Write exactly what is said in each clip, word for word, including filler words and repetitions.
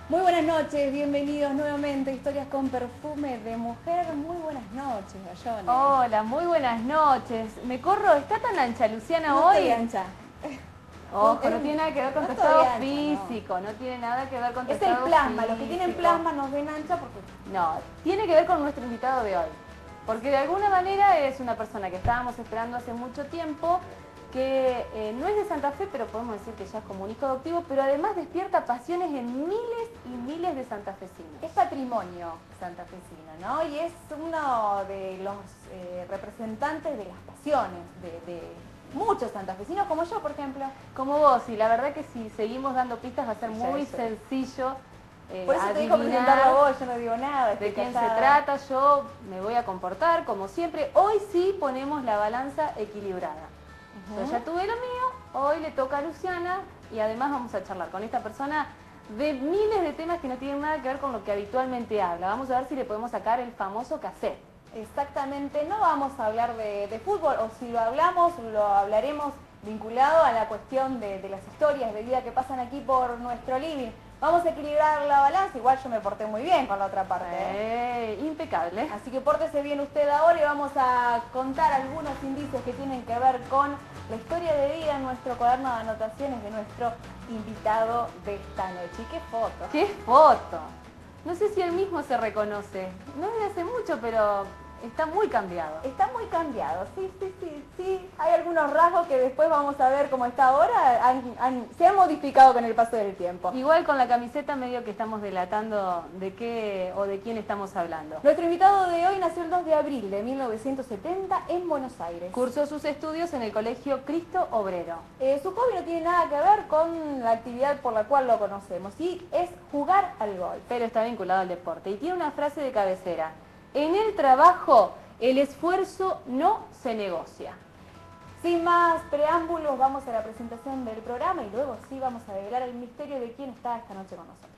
Muy buenas noches, bienvenidos nuevamente a Historias con Perfume de Mujer. Muy buenas noches, Gayone. Hola, muy buenas noches. Me corro, ¿está tan ancha Luciana no hoy? Estoy ancha. Ojo, no tiene nada que ver con no tu estado ancha, físico, no. no tiene nada que ver con tu Es estado el plasma, físico. los que tienen plasma nos ven ancha porque... No, tiene que ver con nuestro invitado de hoy. Porque de alguna manera es una persona que estábamos esperando hace mucho tiempo, que eh, no es de Santa Fe, pero podemos decir que ya es como un hijo adoptivo, pero además despierta pasiones en miles y miles de santafesinos. Es patrimonio santafesino, ¿no? Y es uno de los eh, representantes de las pasiones, de, de muchos santafesinos, como yo, por ejemplo. Como vos, y la verdad que si seguimos dando pistas va a ser muy eso. sencillo. Eh, Por eso te digo presentarlo a vos, yo no digo nada. De quién casada. se trata, yo me voy a comportar como siempre. Hoy sí ponemos la balanza equilibrada. Uh-huh. Yo ya tuve lo mío, hoy le toca a Luciana y además vamos a charlar con esta persona de miles de temas que no tienen nada que ver con lo que habitualmente habla. Vamos a ver si le podemos sacar el famoso cassette. Exactamente, no vamos a hablar de, de fútbol, o si lo hablamos, lo hablaremos vinculado a la cuestión de, de las historias de vida que pasan aquí por nuestro living. Vamos a equilibrar la balanza, igual yo me porté muy bien con la otra parte. Eh, impecable. Así que pórtese bien usted ahora y vamos a contar algunos indicios que tienen que ver con la historia de vida en nuestro cuaderno de anotaciones de nuestro invitado de esta noche. ¿Y qué foto? ¡Qué foto! No sé si él mismo se reconoce. No es de hace mucho, pero está muy cambiado. Está muy cambiado, sí, sí, sí, sí. Hay algunos rasgos que después vamos a ver cómo está ahora, han, han, se han modificado con el paso del tiempo. Igual con la camiseta medio que estamos delatando de qué o de quién estamos hablando. Nuestro invitado de hoy nació el dos de abril de mil novecientos setenta en Buenos Aires. Cursó sus estudios en el Colegio Cristo Obrero. Eh, su hobby no tiene nada que ver con la actividad por la cual lo conocemos, y es jugar al golf. Pero está vinculado al deporte y tiene una frase de cabecera. En el trabajo, el esfuerzo no se negocia. Sin más preámbulos, vamos a la presentación del programa y luego sí vamos a develar el misterio de quién está esta noche con nosotros.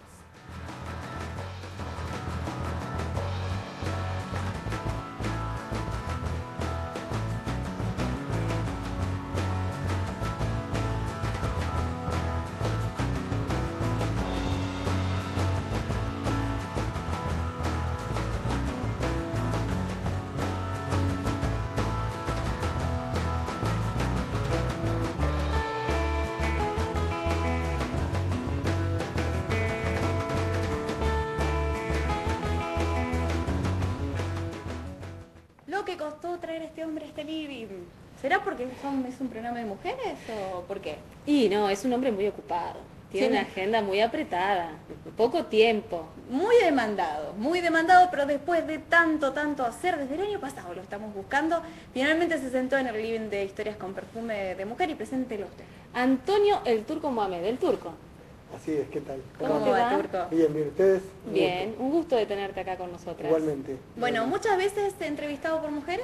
Lo que costó traer a este hombre a este living. ¿Será porque son, es un programa de mujeres o por qué? Y no, es un hombre muy ocupado. Tiene Sí. una agenda muy apretada. Poco tiempo. Muy demandado, muy demandado, pero después de tanto, tanto hacer, desde el año pasado lo estamos buscando, finalmente se sentó en el living de Historias con Perfume de Mujer y preséntelo usted. Antonio el Turco Mohamed, el Turco. Así es, ¿qué tal? ¿Cómo ¿Cómo te va, va? Turco? Bien, bien, ¿ustedes? Un Bien, gusto. un gusto de tenerte acá con nosotras. Igualmente. Bueno, Igualmente. muchas veces entrevistado por mujeres.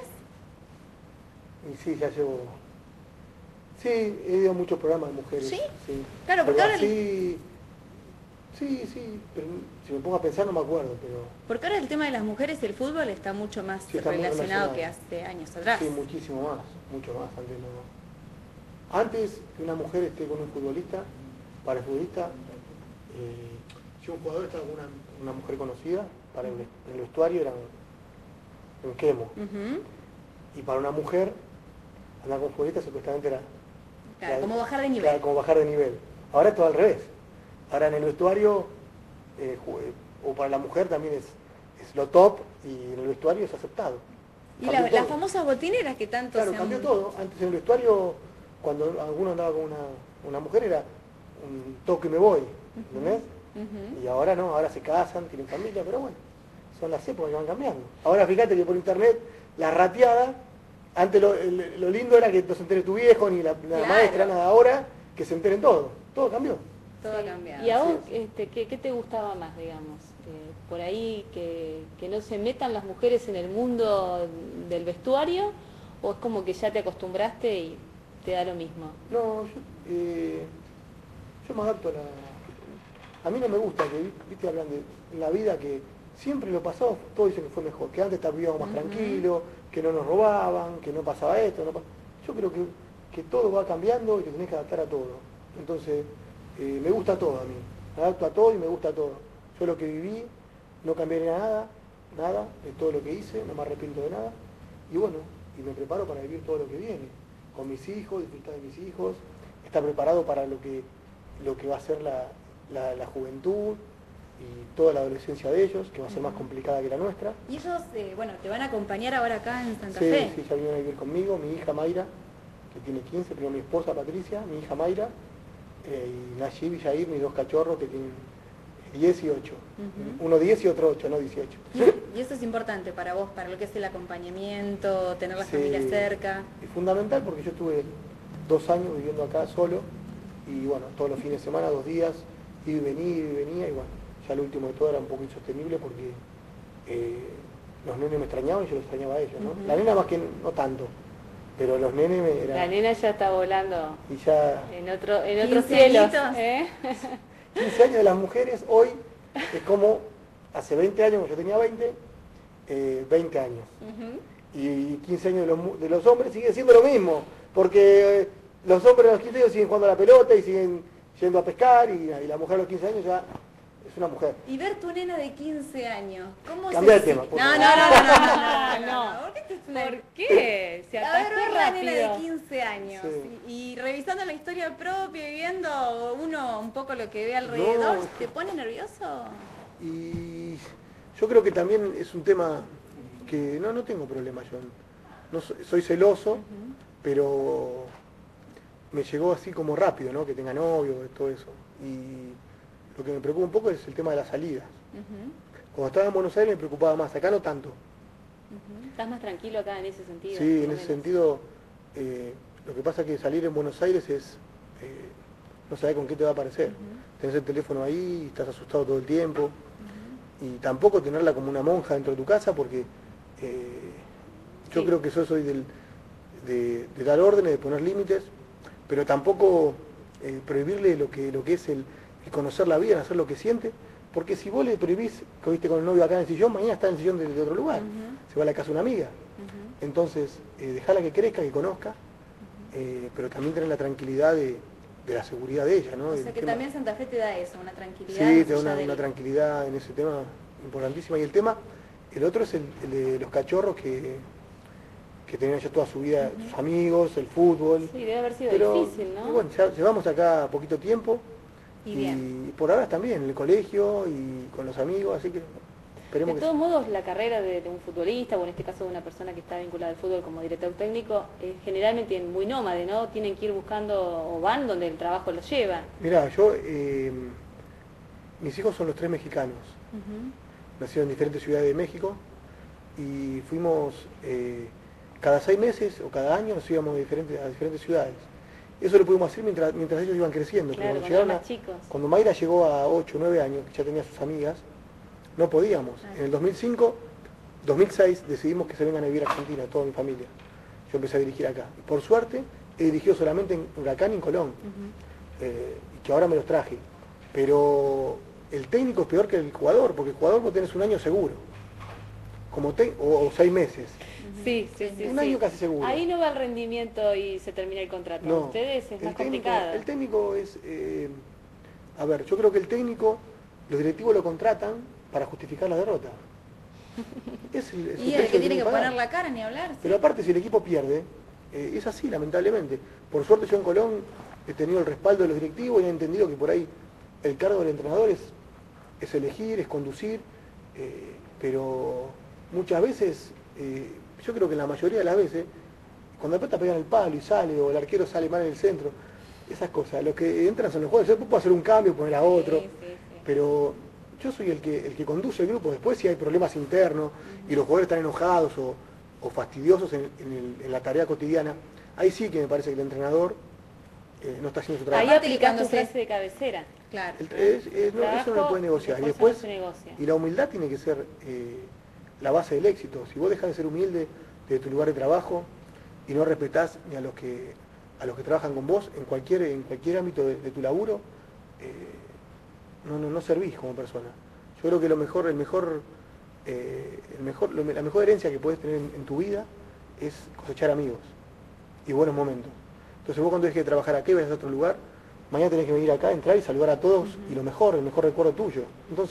Y sí, ya llevo... Sí, he ido a muchos programas de mujeres. ¿Sí? Claro, porque Pero ahora el- así... Sí, sí, pero si me pongo a pensar no me acuerdo, pero... Porque ahora el tema de las mujeres y el fútbol está mucho más Sí, está muy relacionado relacionado. que hace años atrás. Sí, muchísimo más, mucho más. Antes, no. Antes que una mujer esté con un futbolista, para el futbolista, eh, si un jugador estaba con una, una mujer conocida, para el, en el vestuario era un, un quemo. Ujú. Y para una mujer, andar con futbolista supuestamente era... Claro, era- como bajar de nivel. Claro, como bajar de nivel. Ahora es todo al revés. Ahora en el vestuario, eh, ju- eh, o para la mujer también es, es lo top, y en el vestuario es aceptado. Y Cambió la- las todo. famosas botineras que tanto Claro, se han... cambió todo. Antes en el vestuario, cuando alguno andaba con una, una mujer, era un toque y me voy, ¿entendés? Ujú. Y ahora no, ahora se casan, tienen familia, pero bueno, son las épocas que van cambiando. Ahora fíjate que por internet, la rateada, antes lo, el- lo lindo era que no se entere tu viejo, ni la, la Claro. maestra, nada, ahora que se enteren todo, todo cambió. Todo ha Sí. cambiado. ¿Y a vos Sí. este, ¿qué, qué te gustaba más, digamos? Eh, por ahí que, que no se metan las mujeres en el mundo del vestuario, o es como que ya te acostumbraste y te da lo mismo. No, yo, eh, yo me adapto a la... A mí no me gusta que, viste, hablan de en la vida que siempre lo pasado, todos dicen que fue mejor, que antes vivíamos más Ujú. tranquilos, que no nos robaban, que no pasaba esto, no pa- yo creo que, que todo va cambiando y te tenés que adaptar a todo. Entonces, eh, me gusta todo a mí, me adapto a todo y me gusta todo. Yo lo que viví, no cambiaría nada, nada de todo lo que hice, no me arrepiento de nada. Y bueno, y me preparo para vivir todo lo que viene, con mis hijos, disfrutar de mis hijos, estar preparado para lo que, lo que va a ser la, la, la juventud y toda la adolescencia de ellos, que va a ser más complicada que la nuestra. Y ellos, eh, bueno, te van a acompañar ahora acá en Santa Sí, Fe. sí, ya vienen a vivir conmigo, mi hija Mayra, que tiene quince, pero mi esposa Patricia, mi hija Mayra, eh, y Nayib y Jair, mis dos cachorros, que tienen diez y ocho. Ujú. Uno diez y otro ocho, no dieciocho. Y eso es importante para vos, para lo que es el acompañamiento, tener la Sí, familia cerca. Es fundamental porque yo estuve dos años viviendo acá solo y bueno, todos los fines de semana, dos días, iba y venía, iba y venía y bueno, ya lo último de todo era un poco insostenible porque eh, los nenes me extrañaban y yo los extrañaba a ellos, ¿no? Ujú. La nena más que no tanto, pero los nenes me eran... La nena ya está volando Y ya en otro, en otros quince cielos. añitos. ¿eh? quince años de las mujeres hoy es como hace veinte años, cuando yo tenía veinte, eh, veinte años. Ujú. Y quince años de los, mu- de los hombres sigue siendo lo mismo, porque eh, los hombres a los quince años siguen jugando a la pelota y siguen yendo a pescar y, y la mujer a los quince años ya es una mujer. Y ver tu nena de quince años, ¿cómo Cambia se de tema, si- por No, no, favor. no, no, no, no, Ah, no, no. no, ¿por qué te suena? ¿Por qué? Se A ver, atascó ver una nena de rápido. quince años Sí. y, y revisando la historia propia y viendo uno un poco lo que ve alrededor, No. ¿te pone nervioso? Y yo creo que también es un tema que no, no tengo problema yo. No soy, soy celoso, pero me llegó así como rápido, ¿no? Que tenga novio, todo eso. Y lo que me preocupa un poco es el tema de las salidas. Ujú, Cuando estaba en Buenos Aires me preocupaba más, acá no tanto. ujú. ¿Estás más tranquilo acá en ese sentido? Sí, más o en ese menos? sentido, eh, lo que pasa es que salir en Buenos Aires es, eh, no sabes con qué te va a aparecer. Tenés el teléfono ahí, y estás asustado todo el tiempo. Y tampoco tenerla como una monja dentro de tu casa porque eh, yo Sí. creo que yo soy del, de, de dar órdenes, de poner límites, pero tampoco eh, prohibirle lo que, lo que es el, el conocer la vida, hacer lo que siente, porque si vos le prohibís que viste con el novio acá en el sillón, mañana está en el sillón de, de otro lugar, Ujú. se va a la casa de una amiga. Ujú. Entonces, eh, dejala que crezca, que conozca, eh, pero también tener la tranquilidad de, de la seguridad de ella, ¿no? O El sea que tema- también Santa Fe te da eso, una tranquilidad. Sí, más te da allá una, del- una tranquilidad en ese tema importantísima. Y el tema, el otro es el, el de los cachorros que, que tenían ya toda su vida, sus amigos, el fútbol. Sí, debe haber sido Pero, difícil, ¿no? y bueno, ya llevamos acá poquito tiempo Y bien. por ahora también, en el colegio y con los amigos, así que esperemos De que todos sí. modos, la carrera de, de un futbolista, o en este caso de una persona que está vinculada al fútbol como director técnico, es generalmente muy nómade, ¿no? Tienen que ir buscando, o van donde el trabajo los lleva. Mirá, yo, eh, mis hijos son los tres mexicanos, Ujú. nacieron en diferentes ciudades de México y fuimos eh, cada seis meses o cada año nos íbamos de diferentes, a diferentes ciudades. Eso lo pudimos hacer mientras, mientras ellos iban creciendo. pero Claro, cuando, cuando eran llegaron más a- chicos. cuando Mayra llegó a ocho o nueve años, que ya tenía sus amigas, no podíamos. Ah. En el dos mil cinco, dos mil seis decidimos que se vengan a vivir a Argentina, toda mi familia. Yo empecé a dirigir acá. Y por suerte he dirigido solamente en Huracán y en Colón, Ujú. eh, y que ahora me los traje. Pero el técnico es peor que el jugador, porque el jugador vos tenés un año seguro, como te- o, o seis meses. Sí, sí, sí. Un sí. año casi seguro. Ahí no va el rendimiento y se termina el contrato. No, Ustedes es el más técnico, complicado. el técnico es, eh, a ver, yo creo que el técnico, los directivos lo contratan para justificar la derrota. Es el, es Y el precio que tiene que pagar. poner la cara ni hablar. sí. Pero aparte, si el equipo pierde, eh, es así, lamentablemente. Por suerte yo en Colón he tenido el respaldo de los directivos y he entendido que por ahí el cargo del entrenador es, es elegir, es conducir, eh, pero muchas veces, eh, yo creo que en la mayoría de las veces, cuando la pelota pega en el palo y sale, o el arquero sale mal en el centro, esas cosas, los que entran son los jugadores. Yo puedo hacer un cambio, poner a otro, Sí, sí, sí. pero yo soy el que, el que conduce el grupo. Después, si hay problemas internos y los jugadores están enojados o, o fastidiosos en, en el- en la tarea cotidiana, ahí sí que me parece que el entrenador eh, no está haciendo su Ahí trabajo. aplicás tu Aplicándose. frase de cabecera. Claro. El- es- es- no, eso no lo puede negociar. Y esfuerzo no después, se negocia. y la humildad tiene que ser eh, la base del éxito. Si vos dejas de ser humilde de tu lugar de trabajo y no respetás ni a los que a los que trabajan con vos en cualquier en cualquier ámbito de, de tu laburo, eh, no, no, no servís como persona. Yo creo que lo mejor, el mejor, eh, el mejor, lo- la mejor herencia que puedes tener en, en tu vida es cosechar amigos y buenos momentos. Entonces vos cuando dejes de trabajar aquí, vayas a otro lugar, mañana tenés que venir acá, entrar y saludar a todos y lo mejor, el mejor recuerdo tuyo. Entonces,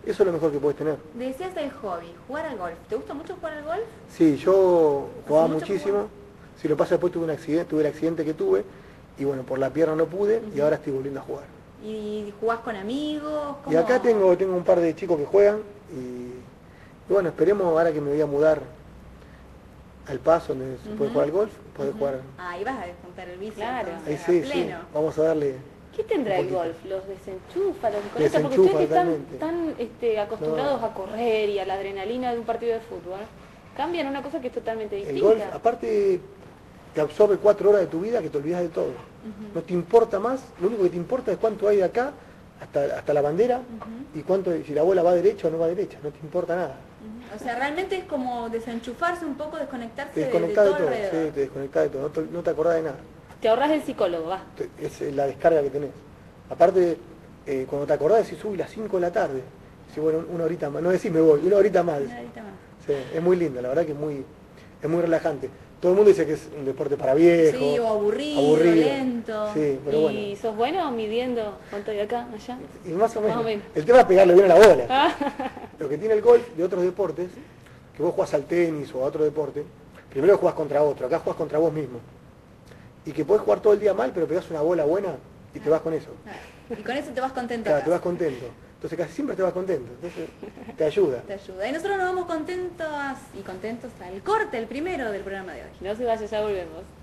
Eso es lo mejor que puedes tener. Decías el hobby, jugar al golf. ¿Te gusta mucho jugar al golf? Sí, yo jugaba mucho muchísimo. Si lo pasa después tuve un accidente, tuve el accidente que tuve y bueno, por la pierna no pude uh-huh. y ahora estoy volviendo a jugar. ¿Y jugás con amigos? ¿Cómo? Y acá tengo, tengo un par de chicos que juegan y, y bueno, esperemos ahora que me voy a mudar al Paso, donde se uh-huh. puede jugar al golf, poder uh-huh. jugar. Ah, ahí vas a descontar el vicio. Claro. Ahí sí, sí, vamos a darle. ¿Qué tendrá el golf? ¿Los desenchufa, los desconecta? Desenchufa, porque ustedes están totalmente. tan este, acostumbrados no. a correr y a la adrenalina de un partido de fútbol. Cambian una cosa que es totalmente distinta. El golf, aparte, te absorbe cuatro horas de tu vida que te olvidas de todo. Uh-huh. No te importa más, lo único que te importa es cuánto hay de acá hasta, hasta la bandera uh-huh. y cuánto, si la bola va derecha o no va derecha, no te importa nada. Uh-huh. O sea, realmente es como desenchufarse un poco, desconectarse te de, de todo, de todo alrededor. Sí, te desconectás de todo, no te, no te acordás de nada. Te ahorras el psicólogo, va. Es la descarga que tenés. Aparte, eh, cuando te acordás decís, uy, las cinco de la tarde. Decís, bueno, una horita más, no decís me voy, una horita más. Una horita más. Sí, es muy lindo, la verdad que es muy, es muy relajante. Todo el mundo dice que es un deporte para viejos. Sí, o aburrido, aburrido. lento. Sí, pero ¿Y bueno. sos bueno midiendo cuánto hay acá, allá? Y más o menos. Más o menos. El tema es pegarle bien a la bola. Lo que tiene el golf de otros deportes, que vos jugás al tenis o a otro deporte, primero jugás contra otro, acá jugás contra vos mismo. Y que podés jugar todo el día mal, pero pegás una bola buena y te vas con eso. Y con eso te vas contento. Claro, acá. te vas contento. Entonces casi siempre te vas contento. Entonces te ayuda. Te ayuda. Y nosotros nos vamos contentos y contentos al corte, el primero del programa de hoy. No se vaya, ya volvemos.